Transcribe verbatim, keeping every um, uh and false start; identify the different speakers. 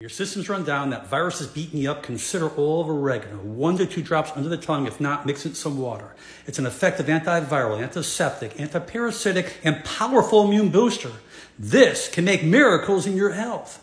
Speaker 1: Your system's run down, that virus is beating you up, consider oil of oregano. One to two drops under the tongue, if not, mix it in some water. It's an effective antiviral, antiseptic, antiparasitic, and powerful immune booster. This can make miracles in your health.